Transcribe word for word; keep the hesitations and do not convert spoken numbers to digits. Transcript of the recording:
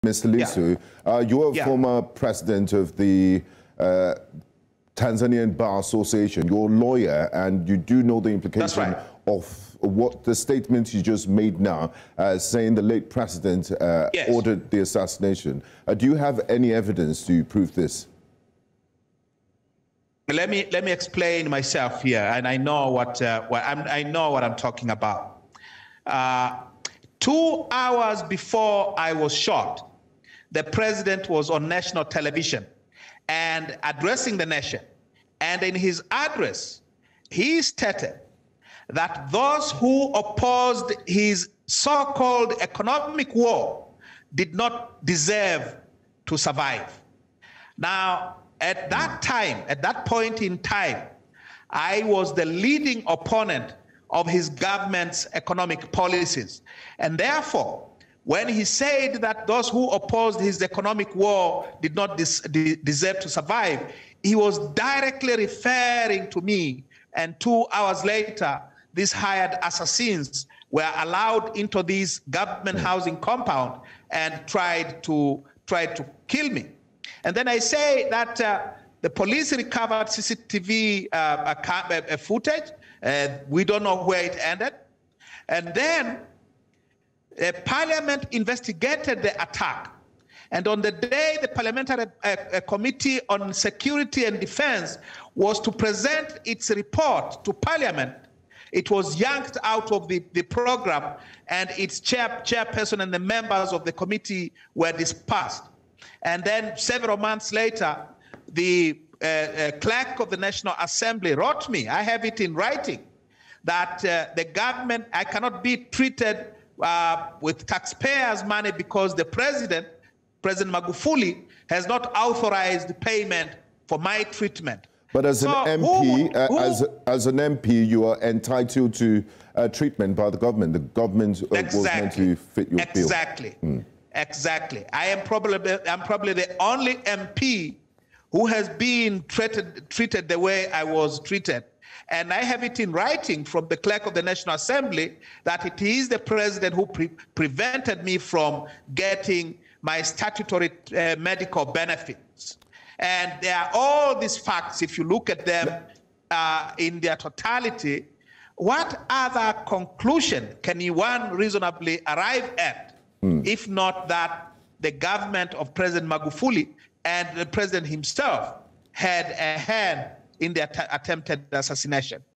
Mister Lissu, yeah. uh, you're a yeah. former president of the uh, Tanzanian Bar Association. You're a lawyer, and you do know the implication right. of what the statement you just made now, uh, saying the late president uh, yes. ordered the assassination. Uh, do you have any evidence to prove this? Let me let me explain myself here, and I know what uh, what I'm, I know what I'm talking about. Uh, two hours before I was shot, the president was on national television and addressing the nation. And in his address, he stated that those who opposed his so-called economic war did not deserve to survive. Now, at that time, at that point in time, I was the leading opponent of his government's economic policies. And therefore, when he said that those who opposed his economic war did not des de deserve to survive, he was directly referring to me. And two hours later, these hired assassins were allowed into this government housing compound and tried to, tried to kill me. And then I say that uh, the police recovered C C T V uh, uh, uh, footage. Uh, we don't know where it ended. And then uh, Parliament investigated the attack. And on the day the Parliamentary uh, uh, Committee on Security and Defense was to present its report to Parliament, it was yanked out of the, the program, and its chair, chairperson and the members of the committee were dispersed. And then several months later, the uh, uh, clerk of the National Assembly wrote me, I have it in writing, that uh, the government, I cannot be treated uh, with taxpayers' money because the president, President Magufuli, has not authorized payment for my treatment. But as so an M P, who, uh, who, as, as an M P, you are entitled to uh, treatment by the government. The government uh, exactly, was meant to fit your bill. Exactly. Mm. Exactly. I am probably I'm probably the only M P who has been treated treated the way I was treated. And I have it in writing from the clerk of the National Assembly that it is the president who pre prevented me from getting my statutory uh, medical benefits. And there are all these facts, if you look at them uh, in their totality. What other conclusion can one reasonably arrive at? Mm. If not that the government of President Magufuli and the president himself had a hand in the att attempted assassination?